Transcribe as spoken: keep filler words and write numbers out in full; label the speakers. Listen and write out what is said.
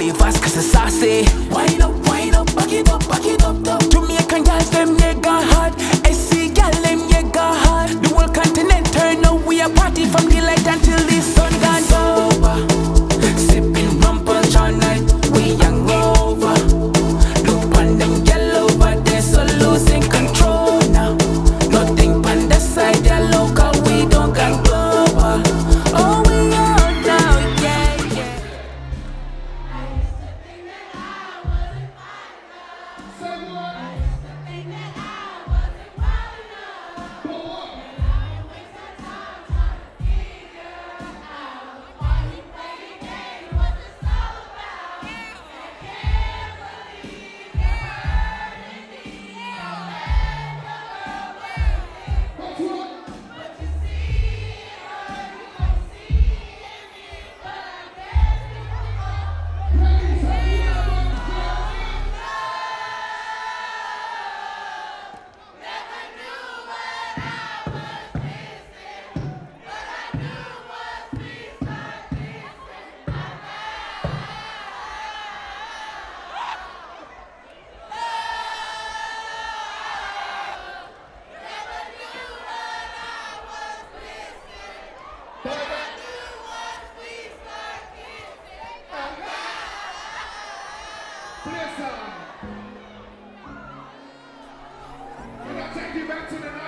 Speaker 1: flavors cause it's saucy. Wind up, wind up, back it up, back it up, up. Jamaican girls them yeah got hot. S C girl them yeah got hot. The whole continent turn up, we a party from daylight until the sun gone over. Sipping Rumpunch all night, we young over. Look on them girl over there, so losing control now. Nothing on the side, they're local, we don't got global. Oh, we out now, yeah, yeah.
Speaker 2: I used to think that I wasn't fine enough. I used to think that I wasn't wild enough. And I would waste my time trying to figure out why he played games, what it's all about. I can't believe you're hurting me. I'll let the world work it. But you see, hurt, you don't see in me. But I guess you won't. Never knew what I was missing, but I knew once we start kissing, I found. Never knew what I was missing, but I knew once we start kissing, I found.
Speaker 3: We're gonna take you back to the